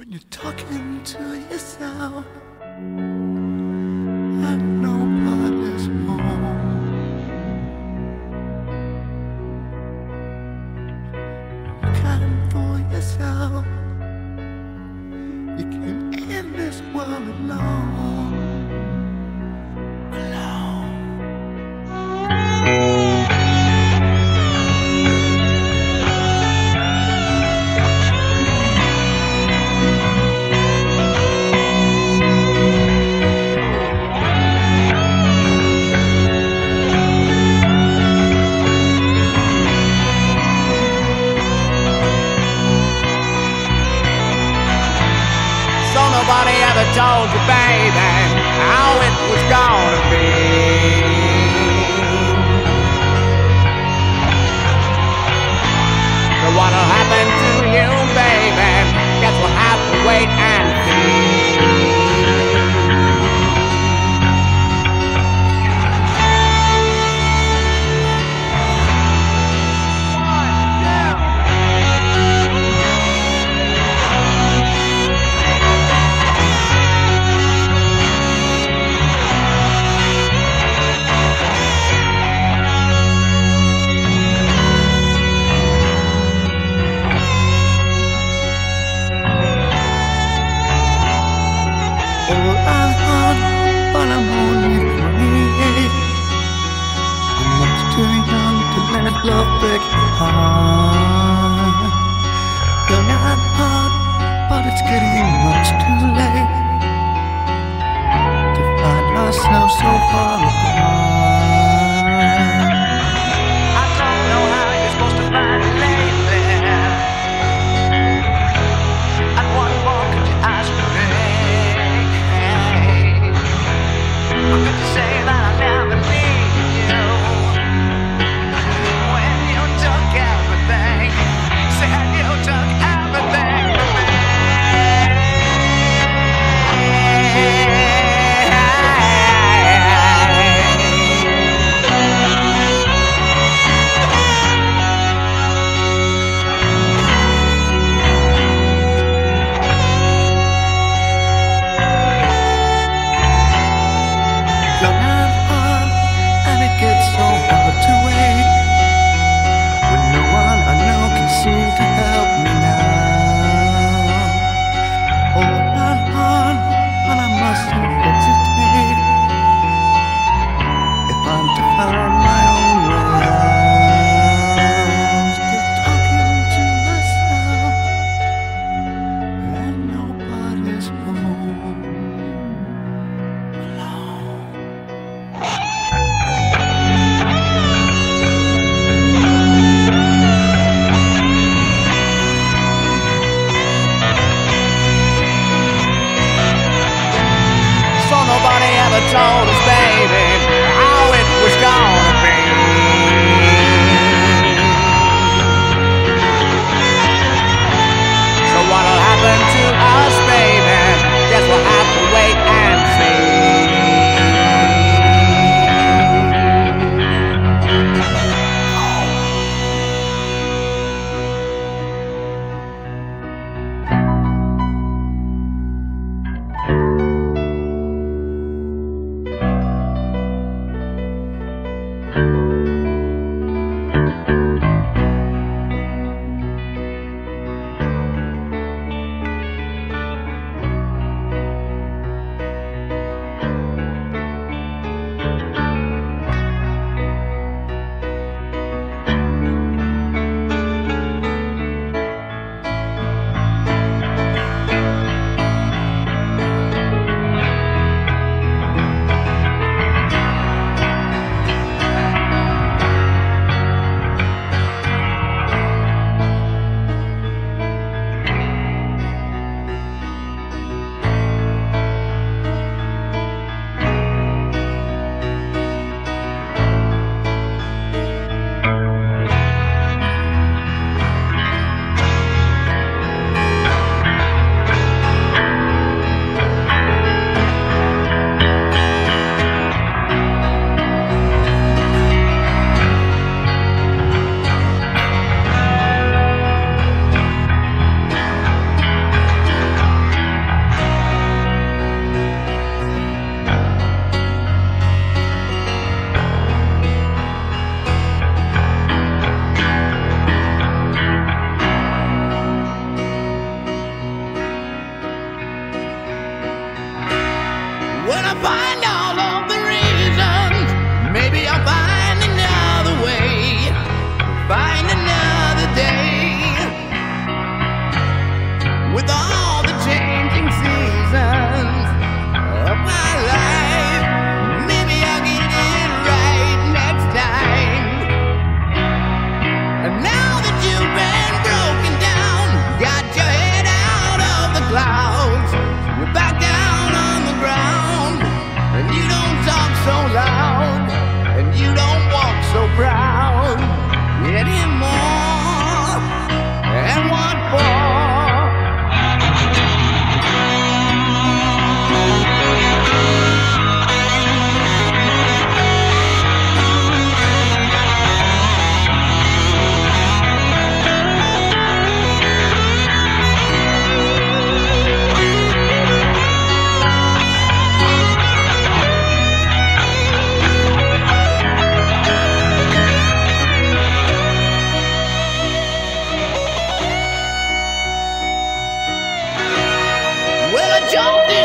when you're talking to yourself and nobody's home. You're kind for yourself. You came in this world alone. So nobody ever told you, baby, how it was gonna be. So what'll happen to you, baby? Guess we'll have to wait and see. But I'm only 28. I'm much too young to let love break your heart. Young at heart, but it's getting much too late to find ourselves so far apart. I don't know how you're supposed to find it lately. And what more could you ask for me? I'm good to say that I never need you. When you took everything, said you took everything from me. Jump this